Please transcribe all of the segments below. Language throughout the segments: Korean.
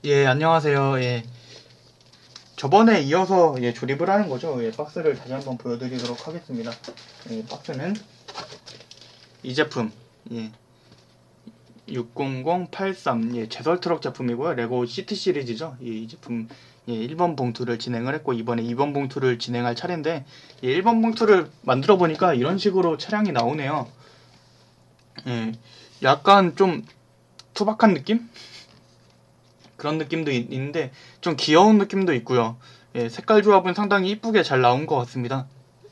예, 안녕하세요. 예, 저번에 이어서 조립을 하는 거죠. 예, 박스를 다시 한번 보여드리도록 하겠습니다. 예, 박스는 이 제품, 예, 60083, 예, 제설 트럭 제품이고요. 레고 시트 시리즈죠. 예, 이 제품, 예, 1번 봉투를 진행을 했고, 이번에 2번 봉투를 진행할 차례인데, 예, 1번 봉투를 만들어 보니까 이런 식으로 차량이 나오네요. 예, 약간 좀 투박한 느낌? 그런 느낌도 있는데 좀 귀여운 느낌도 있고요. 예, 색깔 조합은 상당히 이쁘게 잘 나온 것 같습니다.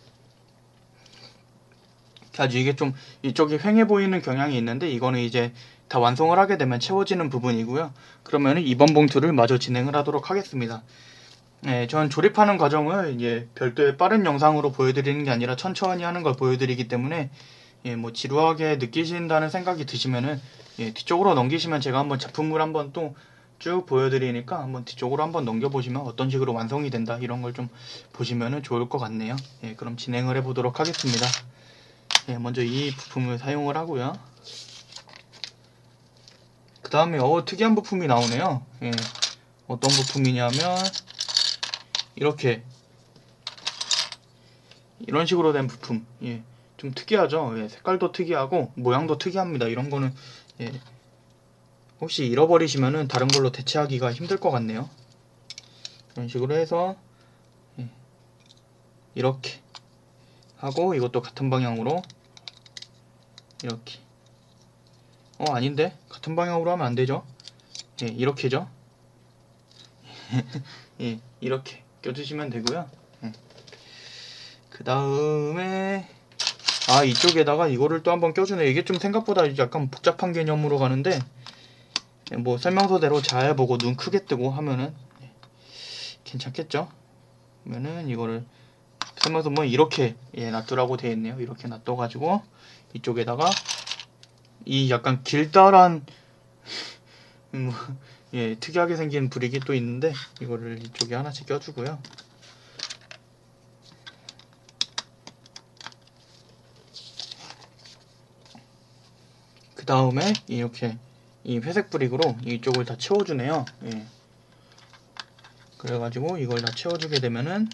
아주 이게 좀 이쪽이 휑해 보이는 경향이 있는데 이거는 이제 다 완성을 하게 되면 채워지는 부분이고요. 그러면 이번 봉투를 마저 진행을 하도록 하겠습니다. 예, 전 조립하는 과정을 별도의 빠른 영상으로 보여드리는 게 아니라 천천히 하는 걸 보여드리기 때문에 뭐 지루하게 느끼신다는 생각이 드시면은 뒤쪽으로 넘기시면 제가 한번 제품을 한번 또 쭉 보여드리니까 한번 뒤쪽으로 한번 넘겨보시면 어떤 식으로 완성이 된다 이런 걸 좀 보시면 좋을 것 같네요. 그럼 진행을 해보도록 하겠습니다. 먼저 이 부품을 사용을 하고요. 그 다음에 특이한 부품이 나오네요. 어떤 부품이냐면 이렇게 이런 식으로 된 부품. 좀 특이하죠. 색깔도 특이하고 모양도 특이합니다. 이런 거는 혹시 잃어버리시면은 다른 걸로 대체하기가 힘들 것 같네요. 이런 식으로 해서 이렇게 하고 이것도 같은 방향으로 이렇게 아닌데 같은 방향으로 하면 안되죠. 이렇게죠. 이렇게 껴주시면 되고요. 그 다음에 이쪽에다가 이거를 또 한번 껴주네. 이게 좀 생각보다 약간 복잡한 개념으로 가는데 뭐 설명서대로 잘 보고 눈 크게 뜨고 하면은 괜찮겠죠. 그러면은 이거를 설명서 뭐 이렇게 놔두라고 되어 있네요. 이렇게 놔둬 가지고 이쪽에다가 이 약간 길다란 특이하게 생긴 브릭이 또 있는데 이거를 이쪽에 하나씩 껴주고요. 그 다음에 이렇게 이 회색 브릭으로 이쪽을 다 채워주네요. 그래가지고 이걸 다 채워주게 되면은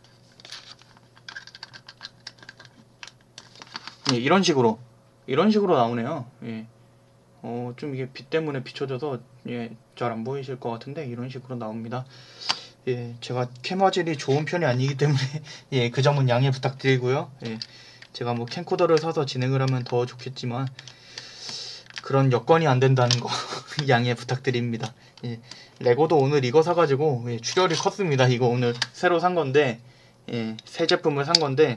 이런 식으로 나오네요. 좀 이게 빛 때문에 비춰져서 잘 안 보이실 것 같은데 이런 식으로 나옵니다. 제가 캠화질이 좋은 편이 아니기 때문에 그 점은 양해 부탁드리고요. 제가 뭐 캠코더를 사서 진행을 하면 더 좋겠지만 그런 여건이 안 된다는 거 양해 부탁드립니다. 레고도 오늘 이거 사가지고 출혈이 컸습니다. 이거 오늘 새로 산 건데 새 제품을 산 건데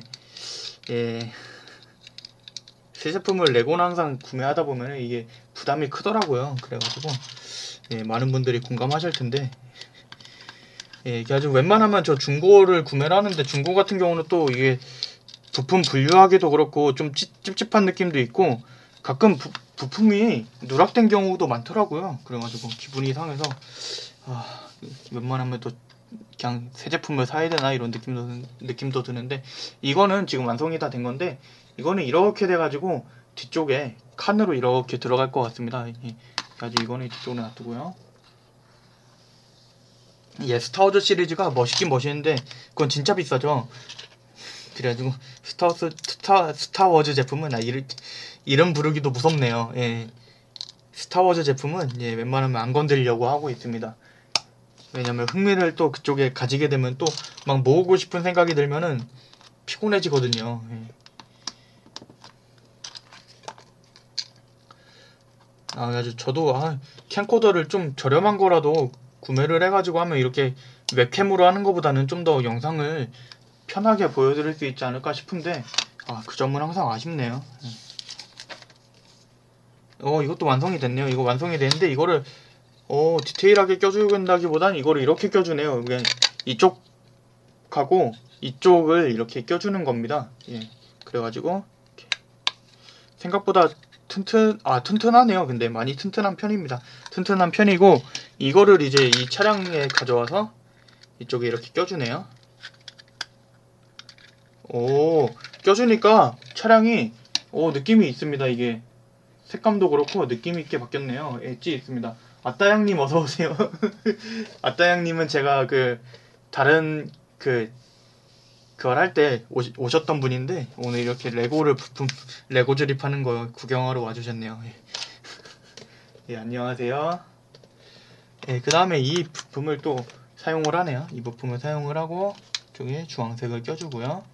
새 제품을 레고는 항상 구매하다 보면 이게 부담이 크더라고요. 그래가지고 많은 분들이 공감하실 텐데 이게 아주 웬만하면 저 중고를 구매를 하는데 중고 같은 경우는 또 이게 부품 분류하기도 그렇고 좀 찝찝한 느낌도 있고 가끔 부품이 누락된 경우도 많더라고요. 그래가지고 기분이 상해서 웬만하면 또 그냥 새 제품을 사야 되나 이런 느낌도 드는데 이거는 지금 완성이 다 된 건데 이거는 이렇게 돼가지고 뒤쪽에 칸으로 이렇게 들어갈 것 같습니다. 아주 이거는 뒤쪽으로 놔두고요. 스타워즈 시리즈가 멋있긴 멋있는데 그건 진짜 비싸죠. 그래가지고 스타워즈 제품은 이름 부르기도 무섭네요. 스타워즈 제품은 웬만하면 안 건드리려고 하고 있습니다. 왜냐면 흥미를 또 그쪽에 가지게 되면 또 막 모으고 싶은 생각이 들면은 피곤해지거든요. 그래가지고 저도 캠코더를 좀 저렴한 거라도 구매를 해가지고 하면 이렇게 웹캠으로 하는 것보다는 좀 더 영상을 편하게 보여드릴 수 있지 않을까 싶은데 그 점은 항상 아쉽네요. 이것도 완성이 됐네요. 이거 완성이 됐는데 이거를 디테일하게 껴준다기보단 이거를 이렇게 껴주네요. 그냥 이쪽하고 이쪽을 이렇게 껴주는 겁니다. 그래가지고 생각보다 튼튼하네요. 근데 많이 튼튼한 편입니다. 튼튼한 편이고 이거를 이제 이 차량에 가져와서 이쪽에 이렇게 껴주네요. 껴주니까 차량이 느낌이 있습니다. 이게 색감도 그렇고 느낌 있게 바뀌었네요. 엣지 있습니다. 아따양님 어서오세요. 아따양님은 제가 다른 그걸 할 때 오셨던 분인데, 오늘 이렇게 레고 조립하는 거 구경하러 와주셨네요. 예, 안녕하세요. 예, 그 다음에 이 부품을 또 사용을 하네요. 이 부품을 사용을 하고, 쪽에 주황색을 껴주고요.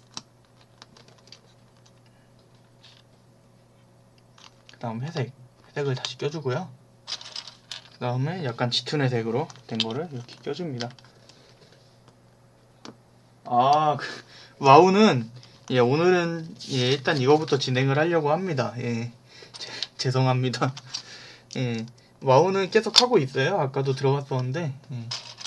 그 다음 회색을 다시 껴주고요. 그 다음에 약간 짙은 회색으로 된 거를 이렇게 껴줍니다. 와우는, 예, 오늘은, 예, 일단 이거부터 진행을 하려고 합니다. 예, 죄송합니다. 예, 와우는 계속 하고 있어요. 아까도 들어갔었는데, 예.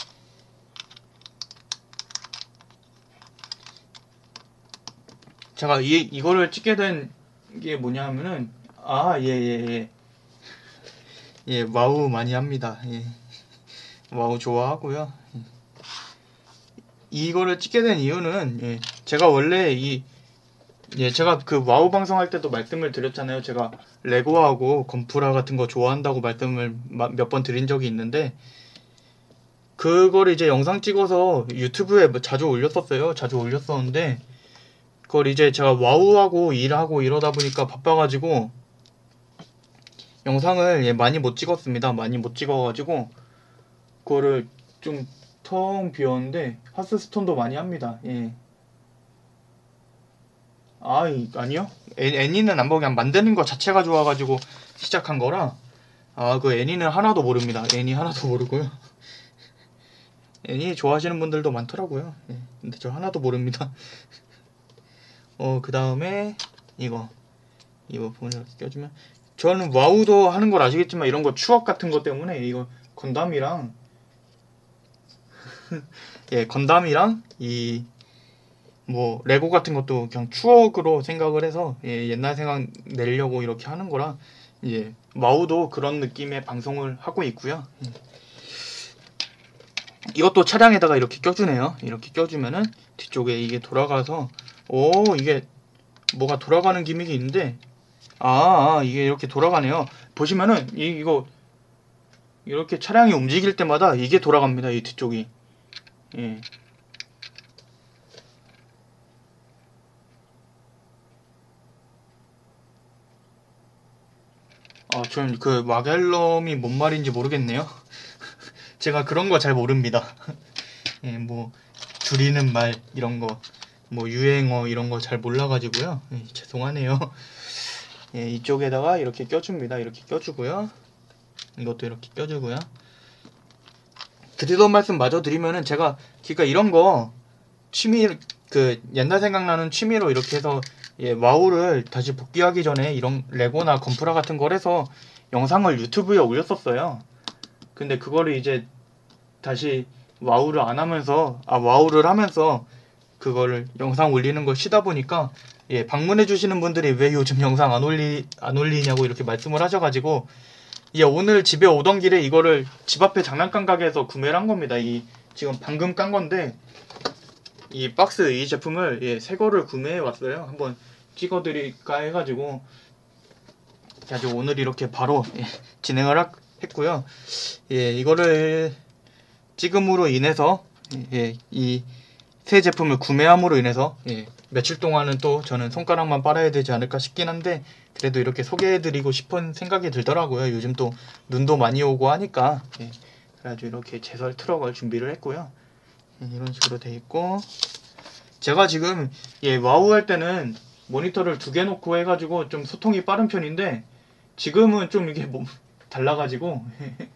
제가 이거를 찍게 된 게 뭐냐면은, 예, 와우 많이 합니다. 예, 와우 좋아하고요. 예. 이거를 찍게 된 이유는, 예, 제가 원래 제가 와우 방송할 때도 말씀을 드렸잖아요. 제가 레고하고 건프라 같은 거 좋아한다고 말씀을 몇 번 드린 적이 있는데, 그거를 이제 영상 찍어서 유튜브에 자주 올렸었는데, 그걸 이제 제가 와우하고 일하고 이러다 보니까 바빠가지고 영상을 많이 못 찍었습니다. 많이 못 찍어가지고 그거를 좀 텅 비웠는데, 하스스톤도 많이 합니다. 예. 아니요. 애니는 안 보고 그냥 만드는 거 자체가 좋아가지고 시작한 거라, 그 애니는 하나도 모릅니다. 애니 하나도 모르고요. 애니 좋아하시는 분들도 많더라고요. 예. 근데 저 하나도 모릅니다. 그 다음에 이 부분을 이렇게 껴주면, 저는 와우도 하는 걸 아시겠지만 이런 거 추억 같은 거 때문에 이거 건담이랑 예, 건담이랑 레고 같은 것도 그냥 추억으로 생각을 해서, 예, 옛날 생각 내려고 이렇게 하는 거라, 예, 와우도 그런 느낌의 방송을 하고 있고요. 예. 이것도 차량에다가 이렇게 껴주네요. 이렇게 껴주면은 뒤쪽에 이게 돌아가서, 이게 뭐가 돌아가는 기믹이 있는데, 이게 이렇게 돌아가네요. 보시면은 이거 이렇게 차량이 움직일 때마다 이게 돌아갑니다. 이 뒤쪽이. 예. 전 마갤럼이 뭔 말인지 모르겠네요. 제가 그런 거 잘 모릅니다. 예, 줄이는 말 이런 거, 유행어 이런 거 잘 몰라가지고요. 예, 죄송하네요. 예, 이쪽에다가 이렇게 껴줍니다. 이렇게 껴주고요. 이것도 이렇게 껴주고요. 드리던 말씀 마저 드리면은, 제가 이런 거 옛날 생각나는 취미로 이렇게 해서, 예, 와우를 다시 복귀하기 전에 이런 레고나 건프라 같은 걸 해서 영상을 유튜브에 올렸었어요. 근데 그거를 이제 다시 와우를 하면서 그거를 영상 올리는 걸 쉬다 보니까, 예, 방문해 주시는 분들이 왜 요즘 영상 안 올리냐고 이렇게 말씀을 하셔가지고, 예, 오늘 집에 오던 길에 이거를 집 앞에 장난감 가게에서 구매를 한 겁니다. 지금 방금 깐 건데, 이 제품을, 예, 새 거를 구매해 왔어요. 한번 찍어드릴까 해가지고 오늘 이렇게 바로, 예, 진행을 했고요. 예, 이거를 찍음으로 인해서, 예, 이 새 제품을 구매함으로 인해서, 예, 며칠 동안은 또 저는 손가락만 빨아야 되지 않을까 싶긴 한데, 그래도 이렇게 소개해드리고 싶은 생각이 들더라고요. 요즘 또 눈도 많이 오고 하니까. 예, 그래가지고 이렇게 제설 트럭을 준비를 했고요. 예, 이런 식으로 돼 있고, 제가 지금, 예, 와우 할 때는 모니터를 2개 놓고 해가지고 좀 소통이 빠른 편인데, 지금은 좀 이게 달라가지고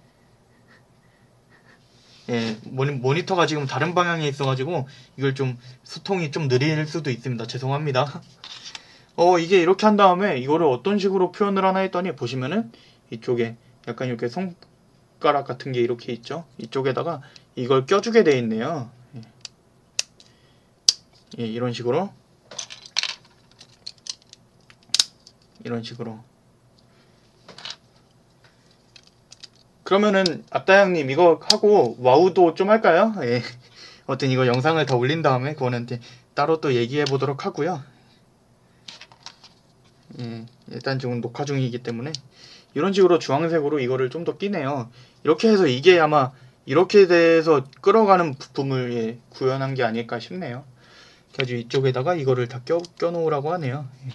예, 모니터가 지금 다른 방향에 있어가지고 이걸 좀 소통이 좀 느릴 수도 있습니다. 죄송합니다. 이게 이렇게 한 다음에 이거를 어떤 식으로 표현을 하나 했더니, 보시면은 이쪽에 약간 이렇게 손가락 같은 게 이렇게 있죠. 이쪽에다가 이걸 껴주게 돼 있네요. 예, 이런 식으로 그러면은 아따양님 이거 하고 와우도 좀 할까요? 예. 어떤 이거 영상을 다 올린 다음에 그거는 따로 또 얘기해 보도록 하고요. 예, 일단 지금 녹화 중이기 때문에 이런 식으로 주황색으로 이거를 좀 더 끼네요. 이렇게 해서 이게 아마 이렇게 돼서 끌어가는 부품을 예, 구현한 게 아닐까 싶네요. 그래서 이쪽에다가 이거를 다 껴놓으라고 하네요. 예.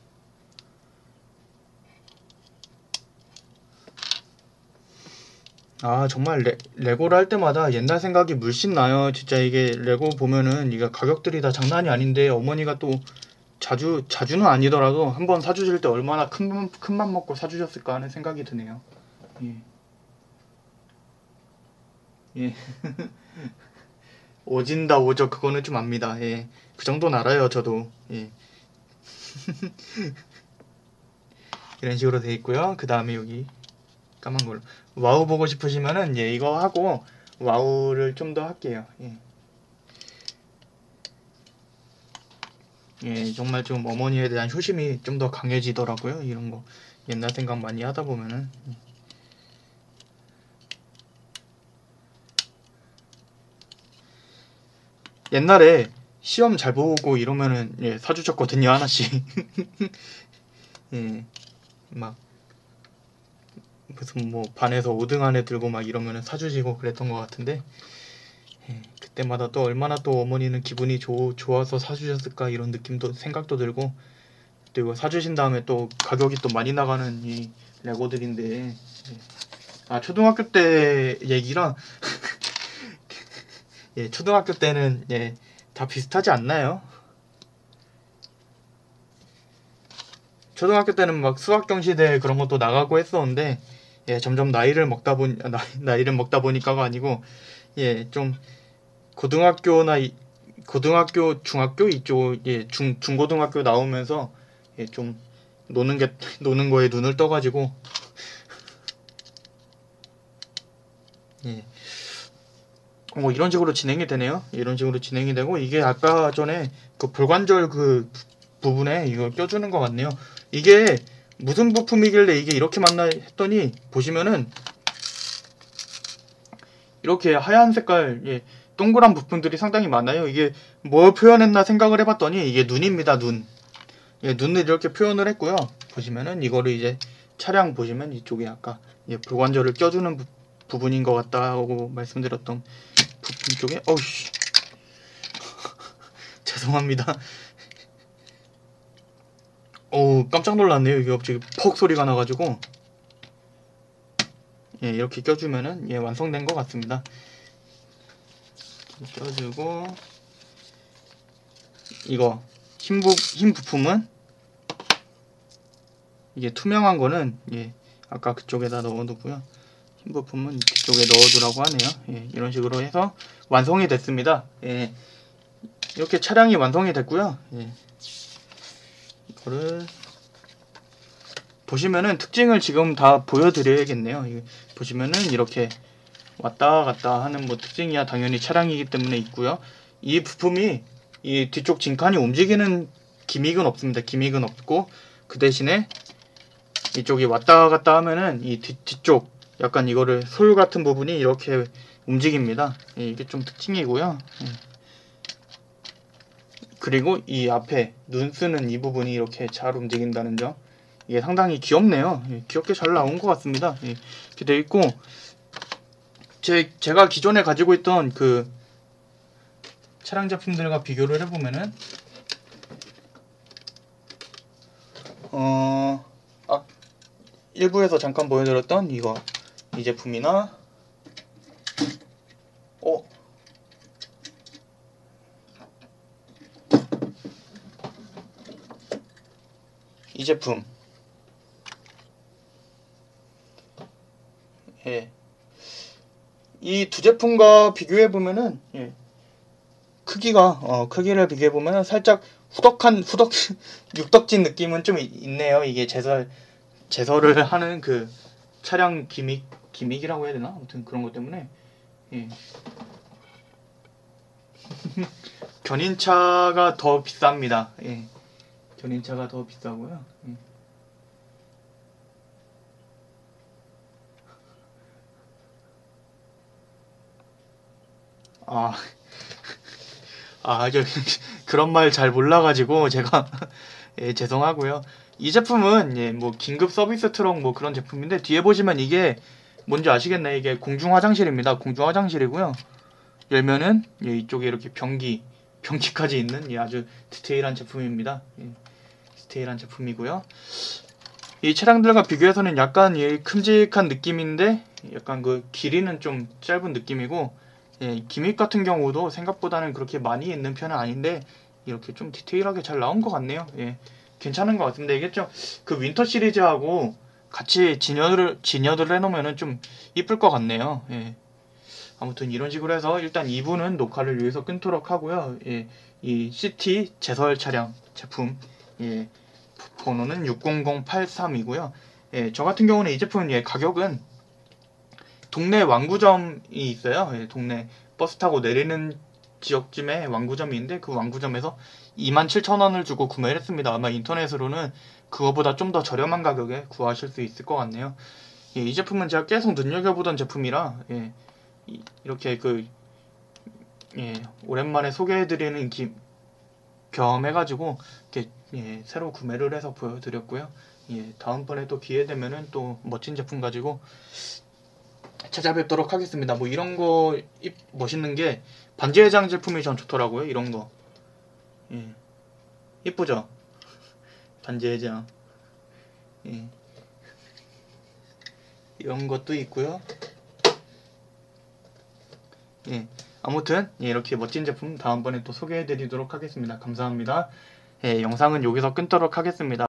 아 정말 레고를 할 때마다 옛날 생각이 물씬 나요. 진짜 이게 레고 보면은 이게 가격들이 다 장난이 아닌데 어머니가 또 자주는 아니더라도 한번 사주실 때 얼마나 큰맘 먹고 사주셨을까 하는 생각이 드네요. 예. 예. 오진다 오죠. 그거는 좀 압니다. 예. 그 정도는 알아요, 저도. 예. 이런 식으로 돼 있고요. 그 다음에 여기 까만 걸로. 와우 보고 싶으시면은 예, 이거 하고 와우를 좀 더 할게요. 예. 예, 정말 좀 어머니에 대한 효심이 좀 더 강해지더라고요. 이런 거 옛날 생각 많이 하다 보면은. 옛날에 시험 잘 보고 이러면은 예, 사주셨거든요, 하나씩. 예, 막 무슨 뭐 반에서 5등 안에 들고 막 이러면은 사주시고 그랬던 것 같은데 예, 그때마다 또 얼마나 또 어머니는 기분이 좋아서 사주셨을까 이런 느낌도 생각도 들고 그리고 사주신 다음에 또 가격이 또 많이 나가는 이 레고들인데 예. 아 초등학교 때 얘기랑 예, 초등학교 때는 예, 다 비슷하지 않나요? 초등학교 때는 막 수학 경시대 그런 것도 나가고 했었는데 예, 점점 나이를 먹다 나이를 먹다 보니까가 아니고 예, 좀 고등학교, 중학교 이쪽 예, 중고등학교 나오면서 예, 좀 노는 거에 눈을 떠가지고 예. 이런 식으로 진행이 되네요. 이런 식으로 진행이 되고 이게 아까 전에 그 볼관절 그 부분에 이거 껴주는 것 같네요. 이게 무슨 부품이길래 이게 이렇게 맞나 했더니 보시면은 이렇게 하얀 색깔 예, 동그란 부품들이 상당히 많아요. 이게 뭘 표현했나 생각을 해봤더니 이게 눈입니다. 눈. 예, 눈을 이렇게 표현을 했고요. 보시면은 이거를 이제 차량 보시면 이쪽에 아까 예, 볼관절을 껴주는 부분인 것 같다고 말씀드렸던 부품 쪽에 어우씨 죄송합니다. 어우 깜짝 놀랐네요. 이게 갑자기 퍽 소리가 나가지고 예, 이렇게 껴주면은 예, 완성된 것 같습니다. 껴주고 이거 흰 부품은 이게 투명한 거는 예, 아까 그쪽에다 넣어두고요. 흰 부품은 뒤쪽에 넣어두라고 하네요. 예, 이런 식으로 해서 완성이 됐습니다. 예, 이렇게 차량이 완성이 됐고요. 예, 이거를 보시면은 특징을 지금 다 보여드려야겠네요. 보시면은 이렇게 왔다 갔다 하는 뭐 특징이야 당연히 차량이기 때문에 있고요. 이 부품이 이 뒤쪽 진칸이 움직이는 기믹은 없습니다. 기믹은 없고 그 대신에 이쪽이 왔다 갔다 하면은 이 뒤쪽 약간 이거를 솔 같은 부분이 이렇게 움직입니다. 이게 좀 특징이고요. 그리고 이 앞에 눈 쓰는 이 부분이 이렇게 잘 움직인다는 점 이게 상당히 귀엽네요. 귀엽게 잘 나온 것 같습니다. 이렇게 되어 있고 제가 기존에 가지고 있던 그 차량 제품들과 비교를 해보면은 일부에서 잠깐 보여드렸던 이 제품이나 이 제품 예. 이 두 제품과 비교해보면은 예. 크기를 비교해보면은 살짝 육덕진 느낌은 좀 있네요. 이게 제설을 하는 그 차량 기믹이라고 해야 되나? 아무튼 그런 것 때문에 예. 견인차가 더 비쌉니다. 예. 견인차가 더 비싸고요. 예. 그런 말 잘 몰라가지고 제가 예, 죄송하고요. 이 제품은 예, 뭐 긴급 서비스 트럭 뭐 그런 제품인데 뒤에 보시면 이게 뭔지 아시겠나요? 이게 공중 화장실입니다. 공중 화장실이고요. 열면은 예, 이쪽에 이렇게 변기까지 있는 예, 아주 디테일한 제품입니다. 예, 디테일한 제품이고요. 이 차량들과 비교해서는 약간 예, 큼직한 느낌인데 약간 그 길이는 좀 짧은 느낌이고 예, 기믹 같은 경우도 생각보다는 그렇게 많이 있는 편은 아닌데 이렇게 좀 디테일하게 잘 나온 것 같네요. 예, 괜찮은 것 같습니다. 이게 좀 그 윈터 시리즈하고 같이 진열을 해놓으면 좀 이쁠 것 같네요. 예. 아무튼 이런 식으로 해서 일단 2부는 녹화를 위해서 끊도록 하고요. 예, 이 시티 제설 차량 제품 예, 번호는 60083이고요. 예, 저 같은 경우는 이 제품 예, 가격은 동네 완구점이 있어요. 예, 동네 버스 타고 내리는 지역쯤에 완구점이 있는데 그 완구점에서 27,000원을 주고 구매를 했습니다. 아마 인터넷으로는 그거보다 좀 더 저렴한 가격에 구하실 수 있을 것 같네요. 예, 이 제품은 제가 계속 눈여겨보던 제품이라 예, 이렇게 예, 오랜만에 소개해드리는 겸 해가지고 이렇게 예, 새로 구매를 해서 보여드렸고요. 예, 다음번에 또 기회 되면은 또 멋진 제품 가지고 찾아뵙도록 하겠습니다. 뭐 이런 거 멋있는 게 반지 해장 제품이 전 좋더라고요. 이런 거 예, 이쁘죠? 반지 해장 예, 이런 것도 있고요. 예, 아무튼 예, 이렇게 멋진 제품 다음번에 또 소개해드리도록 하겠습니다. 감사합니다. 예, 영상은 여기서 끊도록 하겠습니다.